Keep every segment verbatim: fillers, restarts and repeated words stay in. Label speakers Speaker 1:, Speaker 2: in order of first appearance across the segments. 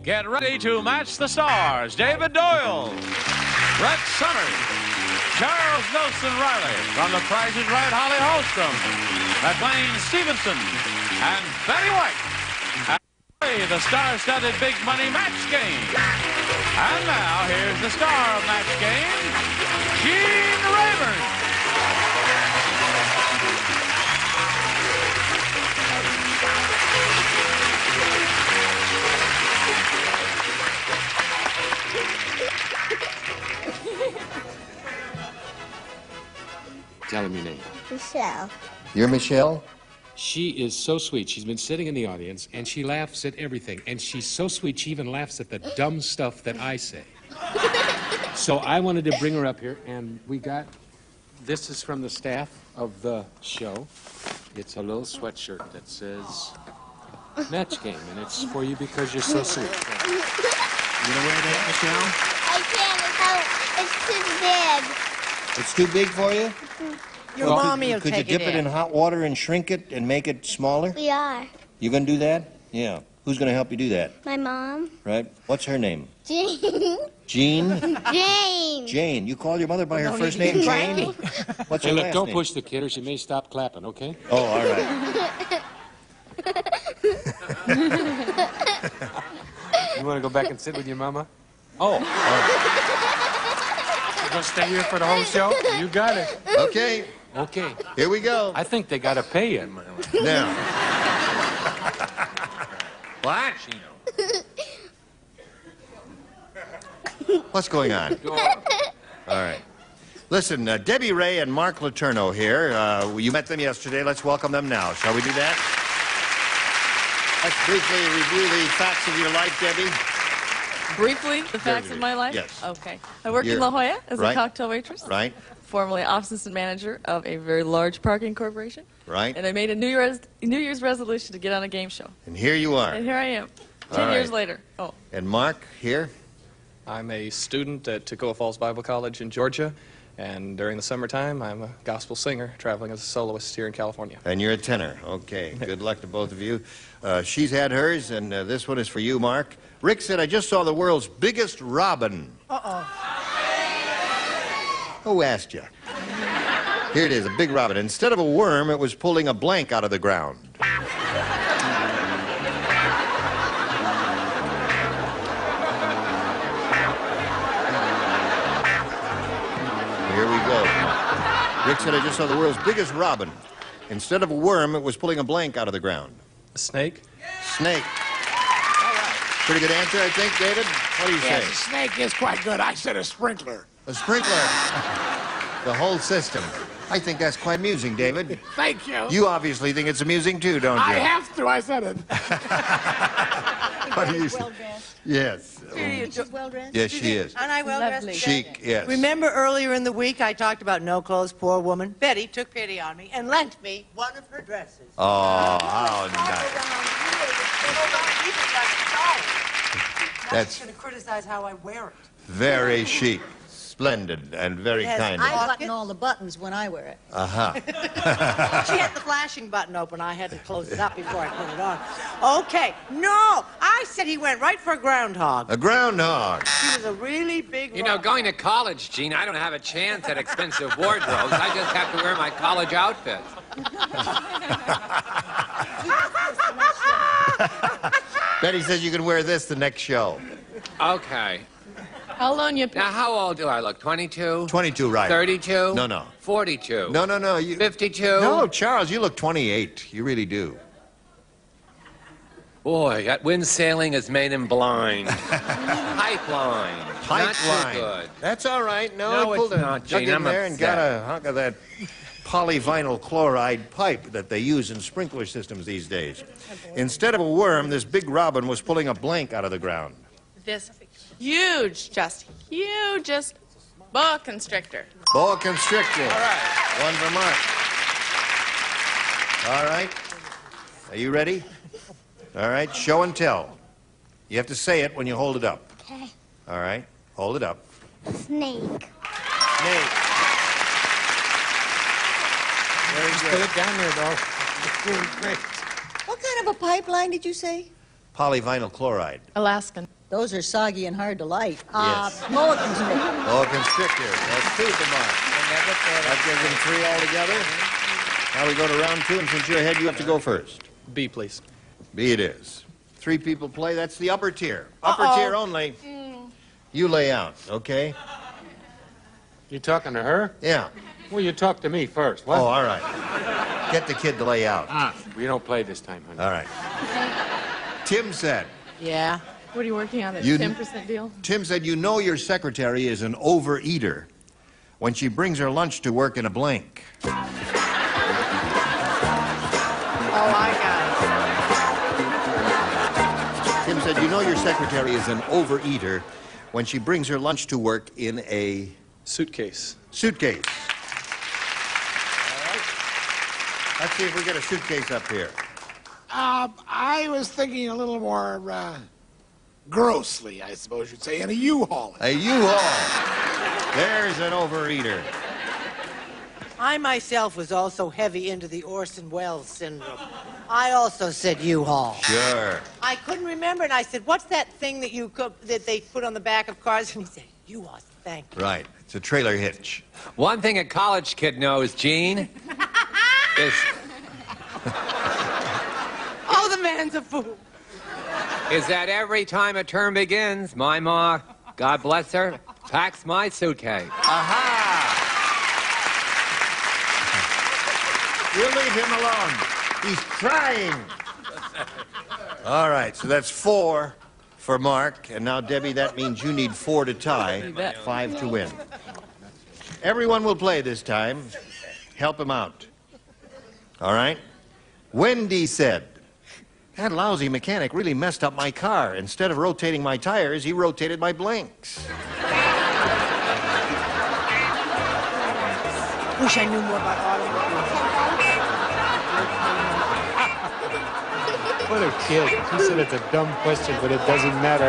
Speaker 1: Get ready to match the stars. David Doyle, Brett Summers, Charles Nelson Riley, from The Price is Right, Holly Hallstrom, McLean Stevenson, and Betty White. And play the star-studded big money match game. And now, here's the star of match game, Gene Rayburn.
Speaker 2: Tell him your name.
Speaker 3: Michelle.
Speaker 4: You're Michelle?
Speaker 2: She is so sweet. She's been sitting in the audience, and she laughs at everything. And she's so sweet, she even laughs at the dumb stuff that I say. So I wanted to bring her up here, and we got... This is from the staff of the show. It's a little sweatshirt that says Match Game, and it's for you because you're so sweet.
Speaker 4: You gonna wear that,
Speaker 3: I can't. It's, how, it's too big.
Speaker 4: Michelle? It's too big for you?
Speaker 5: Your
Speaker 4: Well,
Speaker 5: mommy
Speaker 4: could,
Speaker 5: will
Speaker 4: could
Speaker 5: take
Speaker 4: you dip
Speaker 5: it
Speaker 4: it
Speaker 5: in.
Speaker 4: in hot water and shrink it and make it smaller?
Speaker 3: We are.
Speaker 4: You gonna do that? Yeah. Who's gonna help you do that?
Speaker 3: My mom.
Speaker 4: Right? What's her name?
Speaker 3: Jane.
Speaker 4: Jean?
Speaker 3: Jane.
Speaker 4: Jane. You call your mother by her
Speaker 5: No
Speaker 4: first
Speaker 5: need
Speaker 4: name,
Speaker 5: to
Speaker 4: Jane?
Speaker 5: be
Speaker 4: What's
Speaker 2: Hey,
Speaker 4: her
Speaker 2: look,
Speaker 4: last
Speaker 2: don't
Speaker 4: name?
Speaker 2: push the kid or she may stop clapping, okay?
Speaker 4: Oh, all right.
Speaker 2: You want to go back and sit with your mama? Oh, all right. You gonna stay here for the whole show? You got it.
Speaker 4: Okay.
Speaker 2: Okay.
Speaker 4: Here we go.
Speaker 2: I think they gotta pay you.
Speaker 4: Now. What? What's going on? All right. Listen, uh, Debbie Ray and Mark Letourneau here. Uh, you met them yesterday. Let's welcome them now. Shall we do that? Let's briefly review the facts of your life, Debbie.
Speaker 6: Briefly, the facts
Speaker 4: Very
Speaker 6: of my life?
Speaker 4: yes.
Speaker 6: Okay. I work
Speaker 4: You're-
Speaker 6: in La Jolla as
Speaker 4: right.
Speaker 6: a cocktail waitress.
Speaker 4: Right?
Speaker 6: Formerly assistant manager of a very large parking corporation.
Speaker 4: Right?
Speaker 6: And I made a New Year's, New Year's resolution to get on a game show.
Speaker 4: And here you are.
Speaker 6: And here I am, ten
Speaker 4: All
Speaker 6: years
Speaker 4: right.
Speaker 6: later. Oh.
Speaker 4: And Mark, here.
Speaker 7: I'm a student at Toccoa Falls Bible College in Georgia, and during the summertime, I'm a gospel singer traveling as a soloist here in California.
Speaker 4: And you're a tenor. Okay. Good luck to both of you. Uh, she's had hers, and uh, this one is for you, Mark. Rick said, I just saw the world's biggest robin.
Speaker 5: Uh-oh.
Speaker 4: Who asked you? Here it is, a big robin. Instead of a worm, it was pulling a blank out of the ground. Here we go. Rick said, I just saw the world's biggest robin. Instead of a worm, it was pulling a blank out of the ground.
Speaker 7: A snake?
Speaker 4: Snake. Pretty good answer, I think, David. What do you
Speaker 5: Yes,
Speaker 4: say?
Speaker 5: a snake is quite good. I said a sprinkler.
Speaker 4: A sprinkler. The whole system. I think that's quite amusing, David.
Speaker 5: Thank you.
Speaker 4: You obviously think it's amusing too, don't you?
Speaker 5: I have to. I said it.
Speaker 4: What do you say?
Speaker 8: Well dressed.
Speaker 4: Yes.
Speaker 8: She's well dressed.
Speaker 4: Yes, she is.
Speaker 8: Aren't I well
Speaker 6: Lovely.
Speaker 8: dressed?
Speaker 4: Chic, yes.
Speaker 8: Remember earlier in the week I talked about no clothes, poor woman? Betty took pity on me and lent me one of her dresses.
Speaker 4: Oh, how nice. That's
Speaker 8: going to criticize how I wear it.
Speaker 4: very chic. Splendid and very
Speaker 8: Yes,
Speaker 4: kind
Speaker 8: I
Speaker 4: of you.
Speaker 8: button all the buttons when I wear it.
Speaker 4: Uh-huh.
Speaker 8: She had the flashing button open. I had to close it up before I put it on. Okay. No, I said he went right for a groundhog.
Speaker 4: A groundhog.
Speaker 8: He was a really big
Speaker 9: You know,
Speaker 8: rock.
Speaker 9: going to college, Gene, I don't have a chance at expensive wardrobes. I just have to wear my college outfit.
Speaker 4: Betty says you can wear this the next show.
Speaker 9: Okay.
Speaker 6: How long you...
Speaker 9: Now, how old do I look? twenty-two?
Speaker 4: twenty-two, right.
Speaker 9: thirty-two?
Speaker 4: No, no.
Speaker 9: forty-two?
Speaker 4: No, no, no. You...
Speaker 9: fifty-two?
Speaker 4: No, Charles, you look twenty-eight. You really do.
Speaker 9: Boy, that wind sailing has made him blind. Pipeline. Not
Speaker 4: Pipeline.
Speaker 9: too good.
Speaker 4: That's all right. No,
Speaker 9: No,
Speaker 4: I
Speaker 9: it's
Speaker 4: pulled a
Speaker 9: not,
Speaker 4: dug
Speaker 9: Gene.
Speaker 4: in
Speaker 9: I'm
Speaker 4: there and got
Speaker 9: upset.
Speaker 4: a hunk of that polyvinyl chloride pipe that they use in sprinkler systems these days. Instead of a worm, this big robin was pulling a blank out of the ground.
Speaker 6: This huge, just hugest boa constrictor.
Speaker 4: Boa constrictor.
Speaker 9: All right.
Speaker 4: One for Mark. All right. Are you ready? All right. Show and tell. You have to say it when you hold it up.
Speaker 3: Okay.
Speaker 4: All right. Hold it up.
Speaker 3: Snake.
Speaker 4: Snake. Very
Speaker 2: Just
Speaker 4: good.
Speaker 2: put it down there, though.
Speaker 4: Doing great.
Speaker 8: What kind of a pipeline did you say?
Speaker 4: Polyvinyl chloride.
Speaker 6: Alaskan.
Speaker 10: Those are soggy and hard to light.
Speaker 4: Yes.
Speaker 10: Uh, Mulligan stick.
Speaker 4: Oh, constrictor. That's two for Mark. That gives him three altogether. Now we go to round two, and since you're ahead, you have to go first.
Speaker 7: B, please.
Speaker 4: B it is. Three people play. That's the upper tier. Upper
Speaker 8: Uh-oh.
Speaker 4: tier only. You lay out, okay?
Speaker 2: You talking to her?
Speaker 4: Yeah.
Speaker 2: Well, you talk to me first. What?
Speaker 4: Oh, all right. Get the kid to lay out.
Speaker 2: Ah, we don't play this time, honey.
Speaker 4: All right. Tim said,
Speaker 8: Yeah.
Speaker 6: What are you working on? A
Speaker 4: You-
Speaker 6: ten percent deal?
Speaker 4: Tim said, you know your secretary is an overeater when she brings her lunch to work in a blank.
Speaker 8: Oh, I got
Speaker 4: Tim said, you know your secretary is an overeater when she brings her lunch to work in a
Speaker 7: Suitcase.
Speaker 4: suitcase. All right. Let's see if we get a suitcase up here.
Speaker 5: Uh, I was thinking a little more uh, grossly, I suppose you'd say, in a U-Haul.
Speaker 4: A U-Haul. There's an overeater.
Speaker 8: it. I myself was also heavy into the Orson Welles syndrome. I also said U-Haul.
Speaker 4: Sure.
Speaker 8: I couldn't remember, and I said, "What's that thing that you cook, that they put on the back of cars?" And he said, "U-Haul." Thank you.
Speaker 4: Right. It's a trailer hitch.
Speaker 9: One thing a college kid knows, Gene, is,
Speaker 8: Oh, the man's a fool.
Speaker 9: is that every time a term begins, my ma, God bless her, packs my suitcase.
Speaker 4: Aha! You leave him alone. He's trying. All right, so that's four for Mark. And now, Debbie, that means you need four to tie, five to win. Everyone will play this time. Help him out. All right? Wendy said, that lousy mechanic really messed up my car. Instead of rotating my tires, he rotated my blinks.
Speaker 8: Wish I knew more about automobiles.
Speaker 2: What a kid. He said it's a dumb question, but it doesn't matter.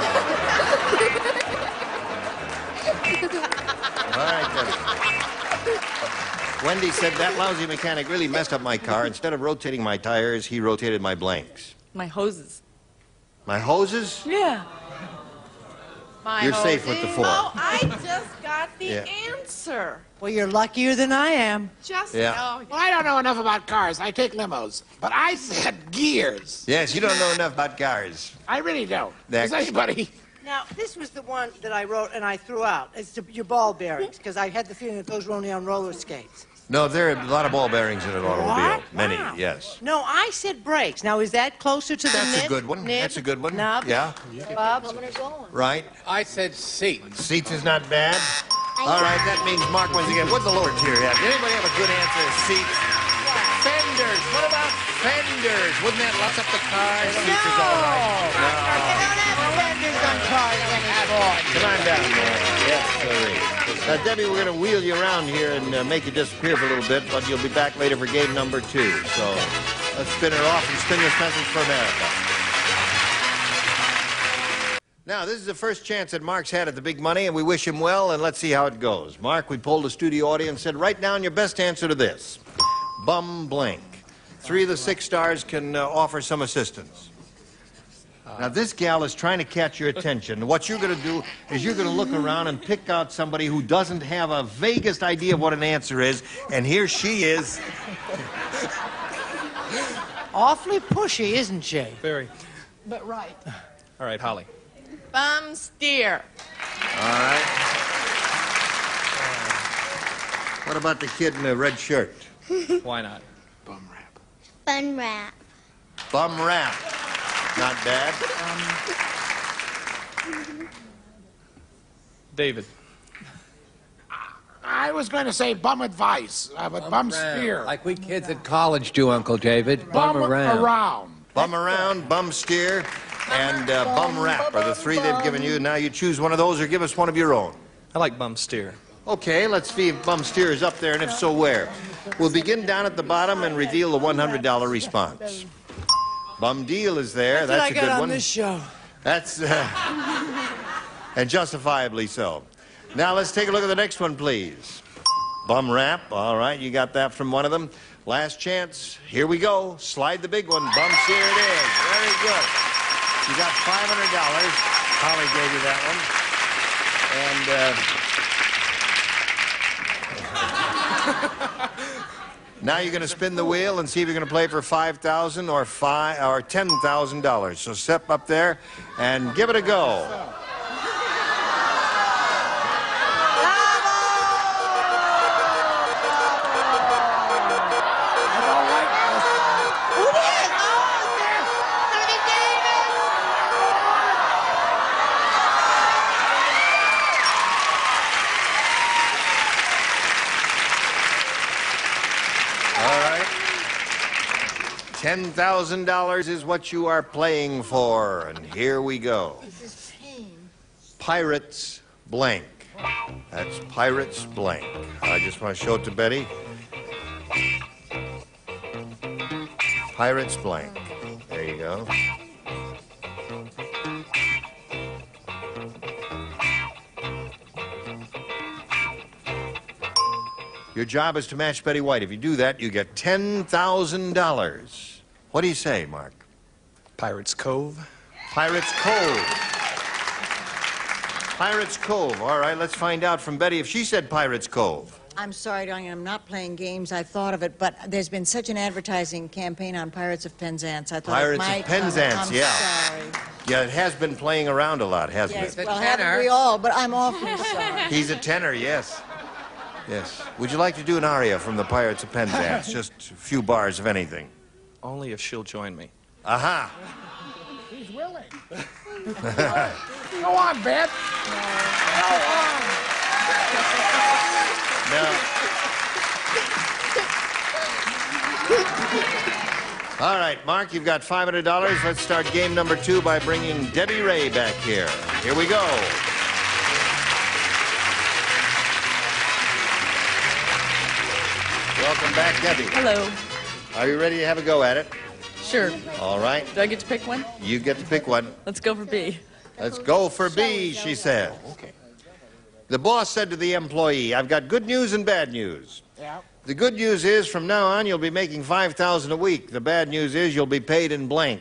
Speaker 4: All right, Debbie. Wendy said that lousy mechanic really messed up my car. Instead of rotating my tires, he rotated my blanks.
Speaker 6: My hoses.
Speaker 4: My hoses?
Speaker 6: Yeah.
Speaker 8: My
Speaker 4: You're safe with the four.
Speaker 6: Oh, I just got the
Speaker 4: Yeah.
Speaker 6: answer.
Speaker 8: Well, you're luckier than I am.
Speaker 6: Just
Speaker 4: Yeah.
Speaker 6: oh,
Speaker 5: Well, I don't know enough about cars. I take limos. But I said gears.
Speaker 4: Yes, you don't know enough about cars.
Speaker 5: I really don't.
Speaker 4: Next.
Speaker 5: Does anybody?
Speaker 8: Now, this was the one that I wrote and I threw out. It's the, your ball bearings, because I had the feeling that those were only on roller skates.
Speaker 4: No, there are a lot of ball bearings in an automobile.
Speaker 8: What?
Speaker 4: Many,
Speaker 8: Wow.
Speaker 4: yes.
Speaker 8: No, I said brakes. Now, is that closer to the
Speaker 4: That's a
Speaker 8: nib,
Speaker 4: good one.
Speaker 8: nib,
Speaker 4: That's a good one.
Speaker 8: Nub,
Speaker 4: Yeah,
Speaker 8: Bob?
Speaker 4: right.
Speaker 9: I said seats.
Speaker 4: Seats is not bad. All right, that means Mark wins again. What's the lower tier have? Did anybody have a good answer? Seats. Fenders. What about fenders? Wouldn't that lock up the car? Seats is all right.
Speaker 8: They don't have fenders on cars anymore.
Speaker 4: Come on down, man. Yes, sorry. Now, Debbie, we're going to wheel you around here and uh, make you disappear for a little bit, but you'll be back later for game number two. So let's spin her off and spin this message for America. Now, this is the first chance that Mark's had at the big money, and we wish him well, and let's see how it goes. Mark, we polled the studio audience and said, write down your best answer to this. Bum blank. Three of the six stars can uh, offer some assistance. Now, this gal is trying to catch your attention. What you're going to do is you're going to look around and pick out somebody who doesn't have a vaguest idea of what an answer is, and here she is.
Speaker 8: Awfully pushy, isn't she?
Speaker 7: Very.
Speaker 6: but right.
Speaker 7: All right, Holly.
Speaker 6: Bum steer.
Speaker 4: All right. What about the kid in the red shirt?
Speaker 7: Why not?
Speaker 5: Bum rap.
Speaker 3: Fun rap.
Speaker 4: Bum rap. Not bad.
Speaker 7: David.
Speaker 5: I was going to say bum advice, uh, but bum steer.
Speaker 9: Like we kids at college do, Uncle David.
Speaker 5: Bum
Speaker 9: Bum around.
Speaker 5: around.
Speaker 4: Bum around, bum steer, and uh, bum rap are the three they've given you. Now you choose one of those or give us one of your own.
Speaker 7: I like bum steer.
Speaker 4: Okay, let's see if bum steer is up there, and if so, where. We'll begin down at the bottom and reveal the one hundred dollar response. Bum deal is there.
Speaker 8: That's,
Speaker 4: That's
Speaker 8: what I
Speaker 4: a good
Speaker 8: got on
Speaker 4: one.
Speaker 8: this show.
Speaker 4: That's, uh, and justifiably so. Now let's take a look at the next one, please. Bum rap. All right, you got that from one of them. Last chance. Here we go. Slide the big one. Bum steer it is. Very good. You got five hundred dollars. Holly gave you that one. And uh, now you're going to spin the wheel and see if you're going to play for five thousand dollars or five or ten thousand dollars. So step up there and give it a go. ten thousand dollars is what you are playing for, and here we go. Pirates blank. That's Pirates blank. I just want to show it to Betty. Pirates blank. There you go. Your job is to match Betty White. If you do that, you get ten thousand dollars. What do you say, Mark?
Speaker 7: Pirates Cove.
Speaker 4: Pirates Cove. Pirates Cove. All right, let's find out from Betty if she said Pirates Cove.
Speaker 10: I'm sorry, darling, I'm not playing games. I thought of it, but there's been such an advertising campaign on Pirates of Penzance. I thought
Speaker 4: Pirates
Speaker 10: it might
Speaker 4: of Penzance,
Speaker 10: come. I'm
Speaker 4: yeah.
Speaker 10: sorry.
Speaker 4: Yeah, it has been playing around a lot, hasn't
Speaker 10: Yes,
Speaker 4: it?
Speaker 10: well, haven't we all, but I'm awfully sorry.
Speaker 4: He's a tenor, yes. Yes. Would you like to do an aria from the Pirates of Penzance? Just a few bars of anything.
Speaker 7: Only if she'll join me.
Speaker 4: Aha.
Speaker 5: He's willing. Go on, Beth. Go on.
Speaker 4: No. All right, Mark, you've got five hundred dollars. Let's start game number two by bringing Debbie Ray back here. Here we go. Welcome back, Debbie.
Speaker 6: Hello.
Speaker 4: Are you ready to have a go at it?
Speaker 6: Sure.
Speaker 4: All right.
Speaker 6: Do I get to pick one?
Speaker 4: You get to pick one.
Speaker 6: Let's go for B.
Speaker 4: Let's go for B, she said. Okay. The boss said to the employee, I've got good news and bad news.
Speaker 5: Yeah.
Speaker 4: The good news is from now on you'll be making five thousand dollars a week. The bad news is you'll be paid in blank.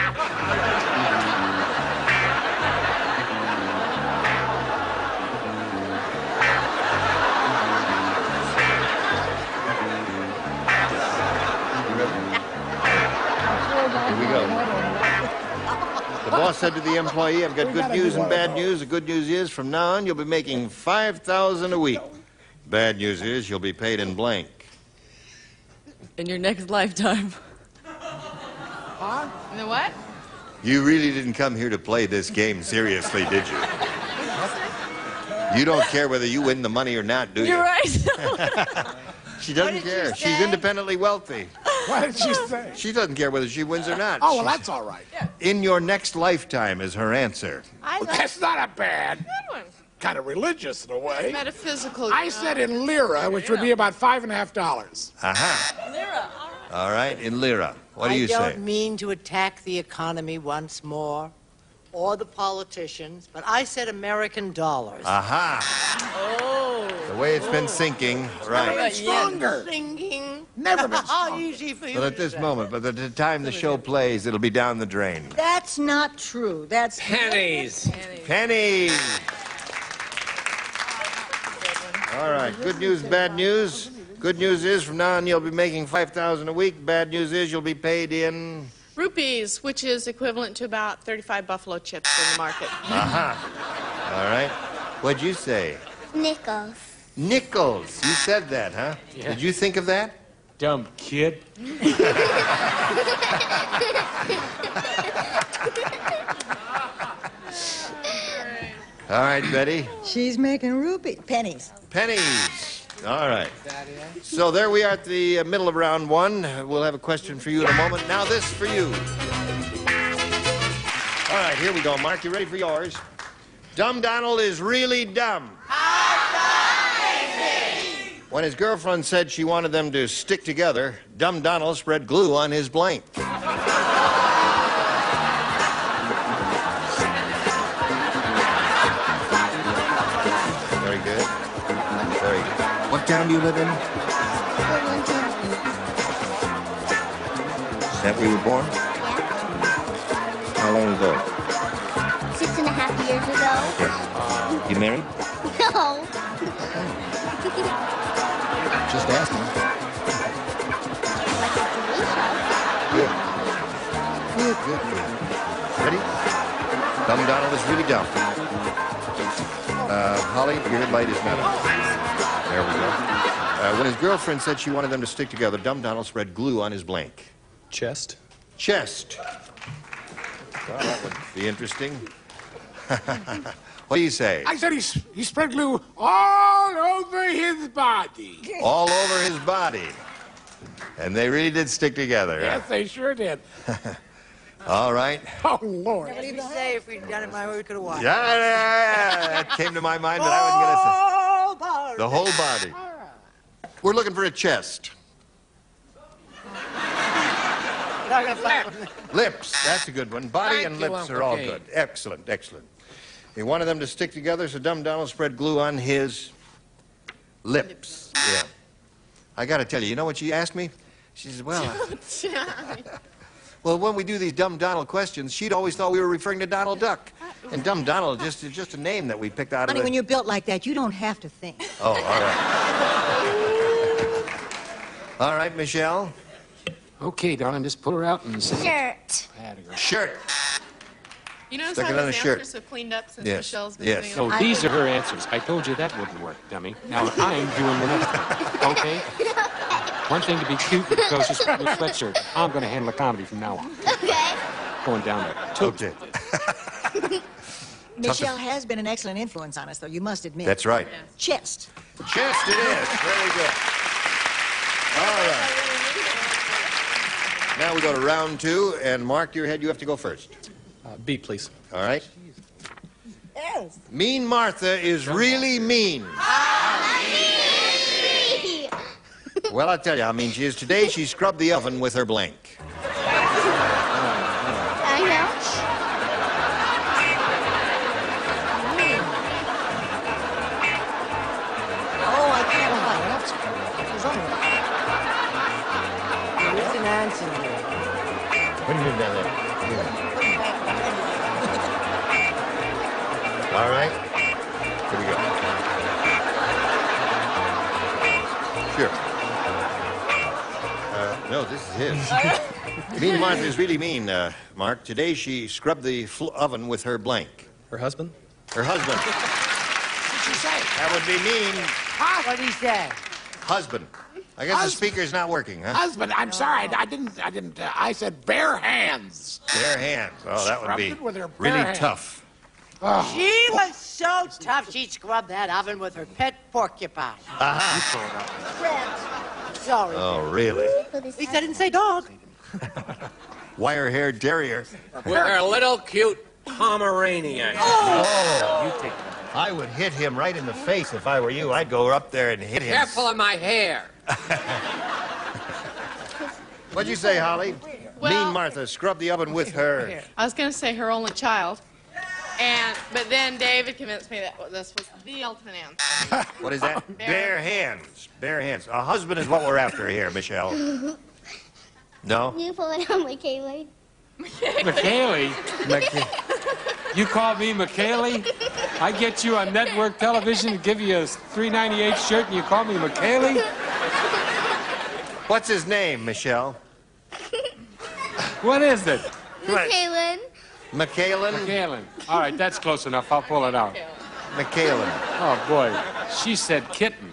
Speaker 4: The boss said to the employee, I've got good news and bad news. The good news is, from now on, you'll be making five thousand dollars a week. Bad news is, you'll be paid in blank.
Speaker 6: In your next lifetime.
Speaker 5: Huh?
Speaker 6: In the what?
Speaker 4: You really didn't come here to play this game seriously, did you? You don't care whether you win the money or not, do you?
Speaker 6: You're right.
Speaker 4: She doesn't care. She's independently wealthy.
Speaker 5: What did she say?
Speaker 4: She doesn't care whether she wins or not.
Speaker 5: Oh, well, that's all right.
Speaker 4: In your next lifetime is her answer.
Speaker 5: I well, that's not a bad.
Speaker 11: Good one.
Speaker 5: Kind of religious in a way.
Speaker 11: Metaphysical.
Speaker 5: I said in lira, which would be about five and a half dollars.
Speaker 4: Aha.
Speaker 8: Lira.
Speaker 4: All right, in lira. What do you
Speaker 8: I
Speaker 4: say?
Speaker 8: don't mean to attack the economy once more, or the politicians, but I said American dollars.
Speaker 4: Aha.
Speaker 8: Oh.
Speaker 4: The way it's been sinking, right.
Speaker 5: Stronger.
Speaker 8: Sinking.
Speaker 5: Never been
Speaker 8: How
Speaker 5: stronger.
Speaker 8: easy for you
Speaker 4: But
Speaker 8: to
Speaker 4: at this
Speaker 8: say.
Speaker 4: moment, but at the time the show plays, it'll be down the drain.
Speaker 10: That's not true. That's
Speaker 9: Pennies.
Speaker 4: Pennies. All right, good news, bad news. Good news is from now on you'll be making five thousand dollars a week. Bad news is you'll be paid in...
Speaker 11: Rupees, which is equivalent to about thirty-five buffalo chips in the market.
Speaker 4: Aha. All right. What'd you say?
Speaker 3: Nickels.
Speaker 4: Nickels. You said that, huh?
Speaker 2: Yeah.
Speaker 4: Did you think of that?
Speaker 2: Dumb kid.
Speaker 4: All right, Betty.
Speaker 10: she's making rupee pennies.
Speaker 4: Pennies. All right. So there we are at the uh, middle of round one. We'll have a question for you in a moment. Now this for you. All right, here we go. Mark, you ready for yours? Dumb Donald is really dumb. When his girlfriend said she wanted them to stick together, Dumb Donald spread glue on his blank. Very good. Very good. What town do you live in? Is that where you were born? How long ago?
Speaker 3: Six and a half years ago.
Speaker 4: Yes. You married?
Speaker 3: No.
Speaker 4: Just asking.
Speaker 3: Like a Felicia.
Speaker 4: Good, good, good. Ready? Dumb Donald is really dumb. Uh, Holly, your head light is not on. There we go. Uh, when his girlfriend said she wanted them to stick together, Dumb Donald spread glue on his blank.
Speaker 7: Chest.
Speaker 4: Chest. Well, that would be interesting. What do you say?
Speaker 5: I said he, s- he spread glue all over his body.
Speaker 4: All over his body. And they really did stick together.
Speaker 5: Yes, they sure did.
Speaker 4: All right.
Speaker 5: Oh, Lord.
Speaker 8: What did we say if we'd done it my way, we could have won?
Speaker 4: Yeah, yeah, yeah, that came to my mind, but I wasn't going to say. The whole body. We're looking for a chest.
Speaker 8: Not gonna find one.
Speaker 4: Lips, that's a good one. Body
Speaker 2: Thank
Speaker 4: and
Speaker 2: you,
Speaker 4: lips
Speaker 2: Uncle
Speaker 4: are all
Speaker 2: Kate.
Speaker 4: good. Excellent, excellent. He wanted them to stick together, so Dumb Donald spread glue on his lips. Yeah. I got to tell you, you know what she asked me? She says, well, well, when we do these Dumb Donald questions, she'd always thought we were referring to Donald Duck. And Dumb Donald just is just a name that we picked out
Speaker 10: Honey,
Speaker 4: of the...
Speaker 10: when you're built like that, you don't have to think.
Speaker 4: Oh, all right. All right, Michelle.
Speaker 2: Okay, darling, just pull her out and say.
Speaker 3: Shirt.
Speaker 4: Shirt.
Speaker 11: You notice
Speaker 4: Stick
Speaker 11: how
Speaker 4: it on
Speaker 11: his
Speaker 4: a shirt.
Speaker 11: answers have cleaned up since
Speaker 4: Yes,
Speaker 11: Michelle's been
Speaker 4: yes.
Speaker 11: doing
Speaker 2: So
Speaker 11: them?
Speaker 2: these are her answers. I told you that wouldn't work, dummy. Now I'm doing the next one, okay? One thing to be cute and precocious with your sweatshirt. I'm going to handle the comedy from now on.
Speaker 3: Okay.
Speaker 2: Going down there. Two.
Speaker 4: Okay.
Speaker 10: Michelle has been an excellent influence on us, though, you must admit.
Speaker 4: That's right.
Speaker 10: Chest.
Speaker 4: Chest it is. Very good. All right. Now we go to round two, and Mark, your head, you have to go first.
Speaker 7: Uh, B, please.
Speaker 4: All right?
Speaker 10: Yes.
Speaker 4: Mean Martha is really mean. Well, I'll tell you how mean she is. Today, she scrubbed the oven with her blank.
Speaker 3: I know.
Speaker 10: Oh, I can't lie. That's what's wrong with it?
Speaker 8: There is an answer here.
Speaker 4: What do you mean by that? All right. Here we go. Sure. Uh, no, this is his. Mean Martha is really mean, uh, Mark. Today she scrubbed the fl- oven with her blank.
Speaker 7: Her husband?
Speaker 4: Her husband.
Speaker 5: What'd she say?
Speaker 4: That would be mean.
Speaker 8: What did he say?
Speaker 4: Husband. I guess the
Speaker 5: Husband.
Speaker 4: speaker's not working, huh?
Speaker 5: Husband, I'm sorry. I, I didn't, I didn't, uh, I said bare hands.
Speaker 4: Bare hands. Oh, that would
Speaker 5: Scrubbed
Speaker 4: be
Speaker 5: it with her bare
Speaker 4: really
Speaker 5: hands.
Speaker 4: tough.
Speaker 5: Oh.
Speaker 8: She was so tough, she'd scrub that oven with her pet porcupine.
Speaker 4: Uh-huh.
Speaker 8: Sorry.
Speaker 4: Oh, really?
Speaker 8: At least I didn't say dog.
Speaker 4: Wire-haired terrier.
Speaker 9: With her little cute Pomeranian.
Speaker 4: Oh! You take I would hit him right in the face if I were you. I'd go up there and hit him.
Speaker 9: Careful of my hair.
Speaker 4: What'd you say, Holly?
Speaker 11: Well-
Speaker 4: Mean Martha scrubbed the oven with her.
Speaker 11: I was going to say her only child. And but then David convinced me that this was the ultimate answer.
Speaker 4: What is that? Bare hands. Bare hands. A husband is what we're after here, Michelle. No?
Speaker 3: You pull it on my Kaylee.
Speaker 2: McKaylee? You call me McKaylee? I get you on network television and give you a three ninety-eight shirt and you call me McKaylee?
Speaker 4: What's his name, Michelle?
Speaker 2: What is it?
Speaker 3: Kaylin.
Speaker 4: McKaylen?
Speaker 2: McKaylen. All right, that's close enough. I'll pull it out.
Speaker 4: McKaylen.
Speaker 2: Oh, boy. She said kitten.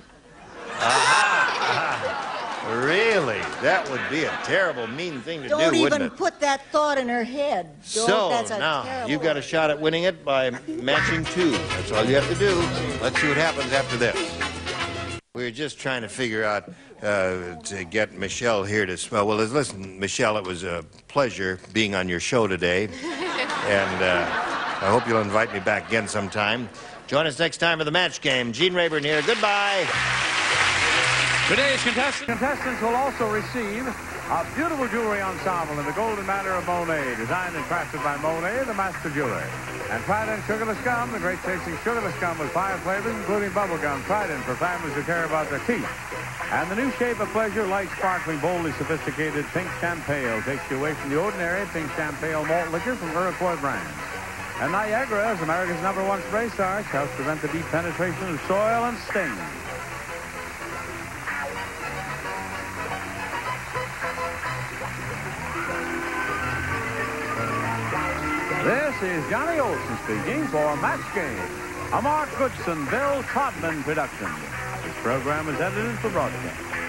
Speaker 4: Really? That would be a terrible, mean thing to
Speaker 10: Don't
Speaker 4: do,
Speaker 10: even
Speaker 4: wouldn't it?
Speaker 10: put that thought in her head. Don't.
Speaker 4: So,
Speaker 10: That's a
Speaker 4: now,
Speaker 10: terrible
Speaker 4: you've got a shot at winning it by matching two. That's all you have to do. Let's see what happens after this. We were just trying to figure out uh, to get Michelle here to smell. Well, listen, Michelle, it was a pleasure being on your show today. And uh, I hope you'll invite me back again sometime. Join us next time for the match game. Gene Rayburn here. Goodbye.
Speaker 1: Today's contestant, contestants will also receive A beautiful jewelry ensemble in the golden manner of Monet, designed and crafted by Monet, the master jeweler. And Trident Sugarless Gum, the great tasting sugarless gum with five flavors, including bubblegum. Trident for families who care about their teeth. And the new shape of pleasure, light, sparkling, boldly sophisticated Pink Champale takes you away from the ordinary Pink Champale malt liquor from Iroquois brands. And Niagara, as America's number one spray starch, helps prevent the deep penetration of soil and sting. This is Johnny Olson speaking for Match Game, a Mark Goodson, Bill Todman production. This program is edited for broadcast.